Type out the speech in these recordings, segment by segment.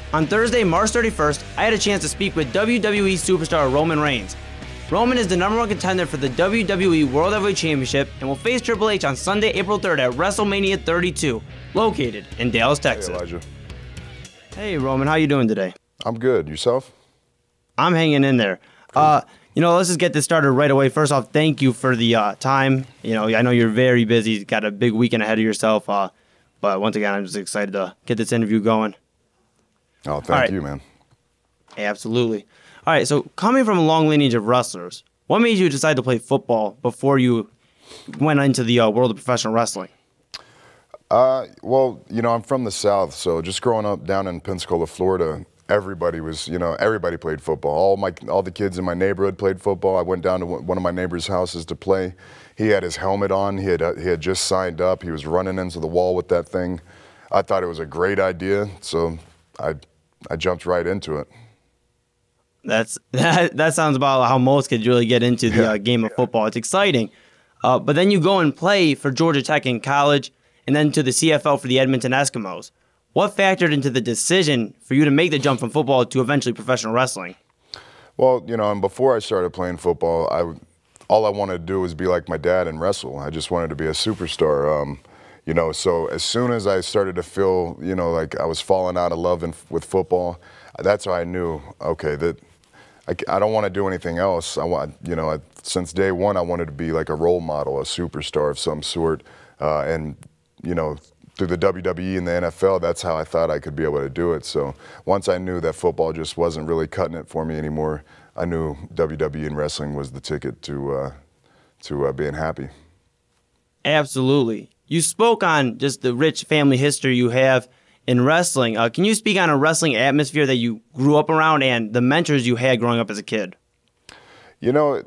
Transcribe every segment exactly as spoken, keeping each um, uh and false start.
On Thursday, March thirty-first, I had a chance to speak with W W E Superstar Roman Reigns. Roman is the number one contender for the W W E World Heavyweight Championship and will face Triple H on Sunday, April third at Wrestle Mania thirty-two, located in Dallas, Texas. Hey, Elijah. Hey, Roman, how you doing today? I'm good. Yourself? I'm hanging in there. Cool. Uh, you know, let's just get this started right away. First off, thank you for the uh, time. You know, I know you're very busy, got a big weekend ahead of yourself. Uh, but once again, I'm just excited to get this interview going. Oh, thank right. you, man. Absolutely. All right, so coming from a long lineage of wrestlers, what made you decide to play football before you went into the uh, world of professional wrestling? Uh, well, you know, I'm from the South, so just growing up down in Pensacola, Florida, everybody was, you know, everybody played football. All my, all the kids in my neighborhood played football. I went down to one of my neighbor's houses to play. He had his helmet on. He had, uh, he had just signed up. He was running into the wall with that thing. I thought it was a great idea, so I, I jumped right into it. That's that. That sounds about how most kids really get into the yeah. uh, game of football. It's exciting, uh, but then you go and play for Georgia Tech in college, and then to the C F L for the Edmonton Eskimos. What factored into the decision for you to make the jump from football to eventually professional wrestling? Well, you know, and before I started playing football, I all I wanted to do was be like my dad and wrestle. I just wanted to be a superstar. Um, you know, so as soon as I started to feel, you know, like I was falling out of love in, with football, that's how I knew, okay, that. I, I don't want to do anything else. I want, you know, I, since day one, I wanted to be like a role model, a superstar of some sort. Uh, and, you know, through the W W E and the N F L, that's how I thought I could be able to do it. So once I knew that football just wasn't really cutting it for me anymore, I knew W W E and wrestling was the ticket to, uh, to uh, being happy. Absolutely. You spoke on just the rich family history you have in wrestling. Uh, can you speak on a wrestling atmosphere that you grew up around and the mentors you had growing up as a kid? You know,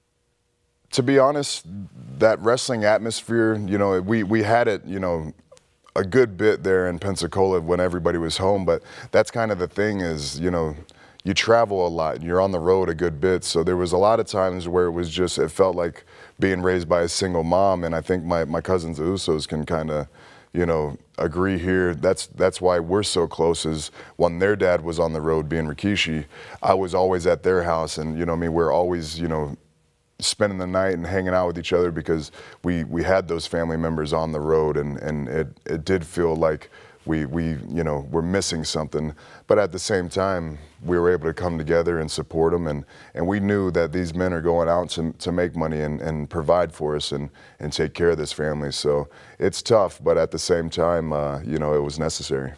to be honest, that wrestling atmosphere, you know, we, we had it, you know, a good bit there in Pensacola when everybody was home, but that's kind of the thing is, you know, you travel a lot and you're on the road a good bit. So there was a lot of times where it was just, it felt like being raised by a single mom. And I think my, my cousins, the Usos, can kind of, you know, agree here. That's that's why we're so close. Is when their dad was on the road being Rikishi, I was always at their house, and you know, I mean, we're always, you know, spending the night and hanging out with each other because we we had those family members on the road, and and it it did feel like we we you know were missing something, but at the same time we were able to come together and support them, and and we knew that these men are going out to to make money and and provide for us and and take care of this family. So it's tough, but at the same time, uh, you know, it was necessary.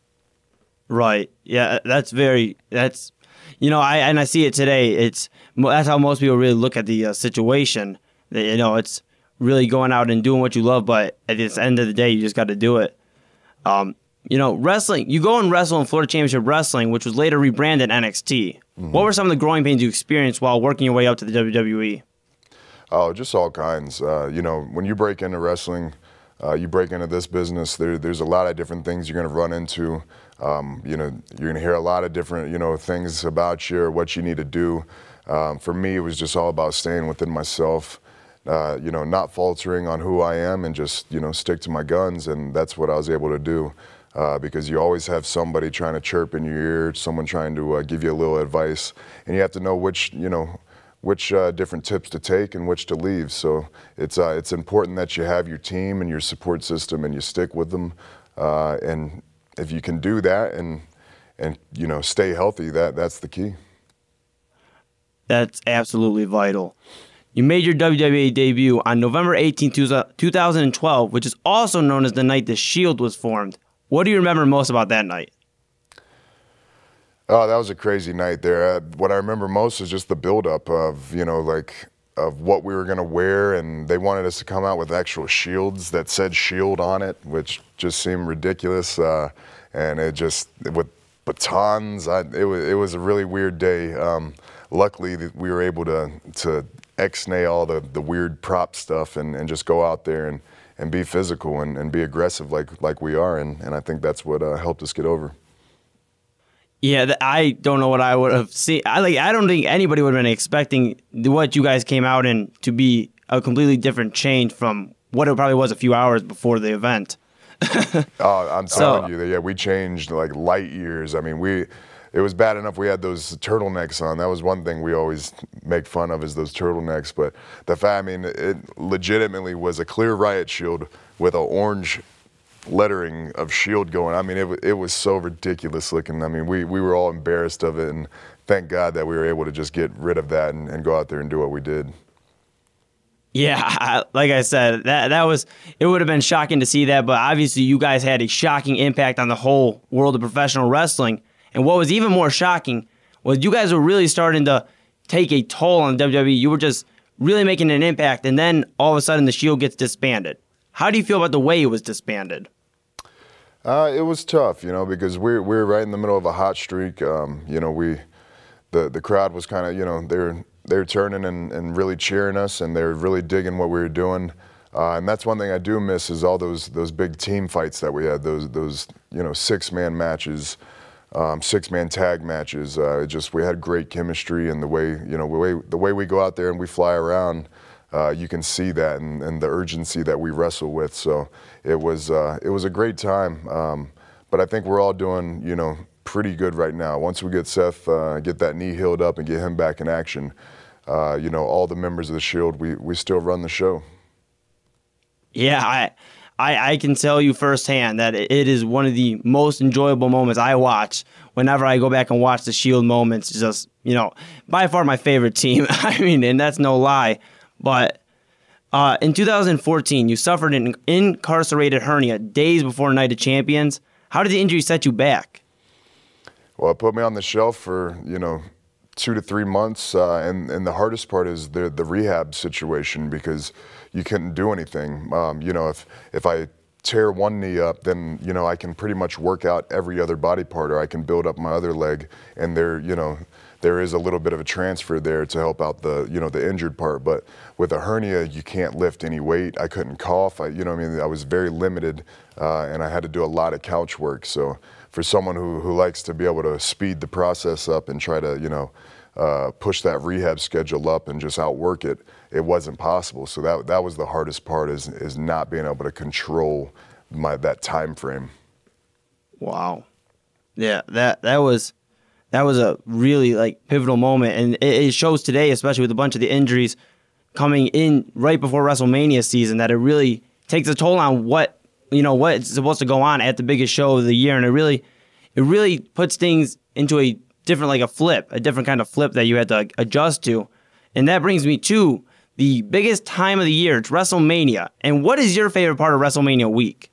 Right. Yeah. That's very. That's. You know, I and I see it today. It's that's how most people really look at the uh, situation. That, you know, it's really going out and doing what you love, but at the end of the day, you just got to do it. Um, you know, wrestling, you go and wrestle in Florida Championship Wrestling, which was later rebranded N X T. Mm-hmm. What were some of the growing pains you experienced while working your way up to the W W E? Oh, just all kinds. Uh, you know, when you break into wrestling, uh, you break into this business, there, there's a lot of different things you're going to run into. Um, you know, you're going to hear a lot of different, you know, things about you or what you need to do. Um, for me, it was just all about staying within myself. Uh, you know, not faltering on who I am and just, you know, stick to my guns. And that's what I was able to do uh, because you always have somebody trying to chirp in your ear, someone trying to uh, give you a little advice. And you have to know which, you know, which uh, different tips to take and which to leave. So it's, uh, it's important that you have your team and your support system and you stick with them. Uh, and if you can do that and, and you know, stay healthy, that, that's the key. That's absolutely vital. You made your W W E debut on November eighteenth, two thousand twelve, which is also known as the night the Shield was formed. What do you remember most about that night? Oh, that was a crazy night there. Uh, what I remember most is just the buildup of, you know, like, of what we were going to wear, and they wanted us to come out with actual shields that said Shield on it, which just seemed ridiculous. Uh, and it just, with batons, I, it, was, it was a really weird day. Um, luckily, we were able to, to ex-nay all the, the weird prop stuff and, and just go out there and, and be physical and, and be aggressive like, like we are, and, and I think that's what uh, helped us get over. Yeah, I don't know what I would have seen. I like. I don't think anybody would have been expecting what you guys came out in to be a completely different change from what it probably was a few hours before the event. Oh, I'm So- telling you, that yeah, we changed like light years. I mean, we, it was bad enough we had those turtlenecks on. That was one thing we always make fun of, is those turtlenecks. But the fact, I mean, it legitimately was a clear riot shield with an orange lettering of shield going. I mean, it, wa- it was so ridiculous looking. I mean, we, we were all embarrassed of it, and thank God that we were able to just get rid of that and, and go out there and do what we did. Yeah, I- like I said, that that was it would have been shocking to see that, but obviously you guys had a shocking impact on the whole world of professional wrestling. And what was even more shocking was you guys were really starting to take a toll on W W E. You were just really making an impact, and then all of a sudden the Shield gets disbanded. How do you feel about the way it was disbanded? Uh, it was tough, you know, because we're we're right in the middle of a hot streak. Um, you know, we the the crowd was kind of, you know, they're they're turning and, and really cheering us, and they're really digging what we were doing. Uh, and that's one thing I do miss, is all those those big team fights that we had, those those you know six man matches, um, six man tag matches. Uh, it just we had great chemistry, and the way you know the way the way we go out there and we fly around. Uh, you can see that, and, and the urgency that we wrestle with. So it was uh, it was a great time. Um, but I think we're all doing, you know, pretty good right now. Once we get Seth, uh, get that knee healed up and get him back in action, uh, you know, all the members of the Shield, we we still run the show. Yeah, I, I I can tell you firsthand that it is one of the most enjoyable moments I watch whenever I go back and watch the Shield moments. It's just, you know, by far my favorite team. I mean, and that's no lie. But uh, in two thousand fourteen, you suffered an incarcerated hernia days before Night of Champions. How did the injury set you back? Well, it put me on the shelf for, you know, two to three months. Uh, and, and the hardest part is the, the rehab situation, because you couldn't do anything. Um, you know, if, if I tear one knee up, then, you know, I can pretty much work out every other body part, or I can build up my other leg. And there, you know, there is a little bit of a transfer there to help out the, you know, the injured part. But with a hernia, you can't lift any weight. I couldn't cough. I, you know, I mean, I was very limited, uh, and I had to do a lot of couch work. So for someone who, who likes to be able to speed the process up and try to, you know, uh, push that rehab schedule up and just outwork it, it wasn't possible. So that that was the hardest part, is is not being able to control my that time frame. Wow. Yeah, that that was that was a really like pivotal moment, and it, it shows today, especially with a bunch of the injuries coming in right before WrestleMania season, that it really takes a toll on what you know what's supposed to go on at the biggest show of the year, and it really it really puts things into a different, like a flip, a different kind of flip that you had to like, adjust to. And that brings me to the biggest time of the year. It's WrestleMania. And what is your favorite part of WrestleMania week?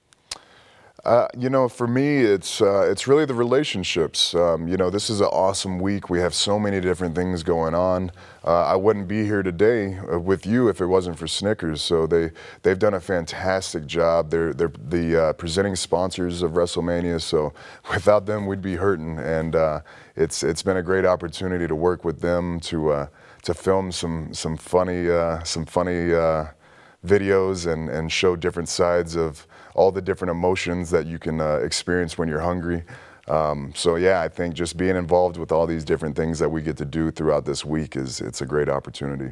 Uh, you know, for me, it's uh, it's really the relationships. Um, you know, this is an awesome week. We have so many different things going on. Uh, I wouldn't be here today uh, with you if it wasn't for Snickers. So they they've done a fantastic job. They're they're the uh, presenting sponsors of WrestleMania. So without them, we'd be hurting. And uh, it's it's been a great opportunity to work with them to uh, to film some some funny uh, some funny uh, videos and and show different sides of all the different emotions that you can uh, experience when you're hungry. Um, so yeah, I think just being involved with all these different things that we get to do throughout this week is it's a great opportunity.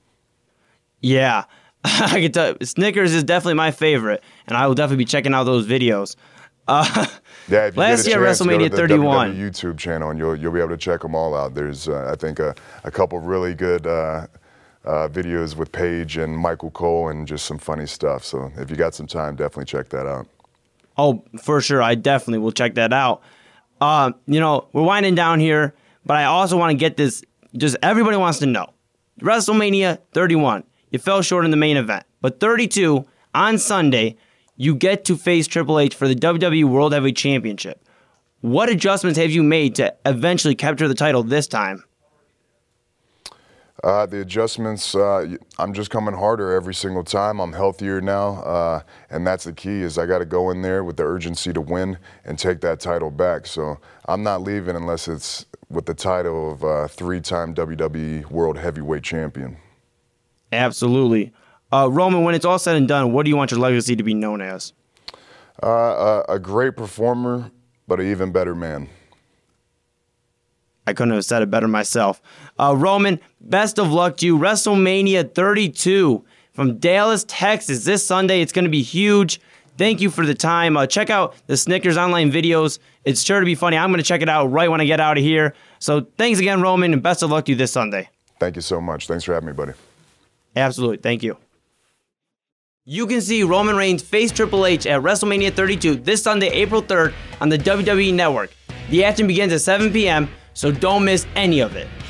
Yeah, I can tell Snickers is definitely my favorite, and I will definitely be checking out those videos. Uh, yeah, if you last get a year chance, WrestleMania go to the thirty-one. W W E YouTube channel, and you'll you'll be able to check them all out. There's uh, I think a, a couple really good uh, uh, videos with Paige and Michael Cole, and just some funny stuff. So if you got some time, definitely check that out. Oh, for sure, I definitely will check that out. Uh, you know, we're winding down here, but I also want to get this. Just everybody wants to know. WrestleMania thirty-one, you fell short in the main event, but thirty-two on Sunday, you get to face Triple H for the W W E World Heavyweight Championship. What adjustments have you made to eventually capture the title this time? Uh, the adjustments, uh, I'm just coming harder every single time. I'm healthier now, uh, and that's the key, is I got to go in there with the urgency to win and take that title back. So I'm not leaving unless it's with the title of uh, three-time W W E World Heavyweight Champion. Absolutely. Uh, Roman, when it's all said and done, what do you want your legacy to be known as? Uh, a, a great performer, but an even better man. I couldn't have said it better myself. Uh, Roman, best of luck to you. WrestleMania thirty-two from Dallas, Texas. This Sunday, it's going to be huge. thank you for the time. Uh, check out the Snickers online videos. It's sure to be funny. I'm going to check it out right when I get out of here. So thanks again, Roman, and best of luck to you this Sunday. Thank you so much. Thanks for having me, buddy. Absolutely. Thank you. You can see Roman Reigns face Triple H at Wrestle Mania thirty-two this Sunday, April third on the W W E Network. The action begins at seven p m, so don't miss any of it.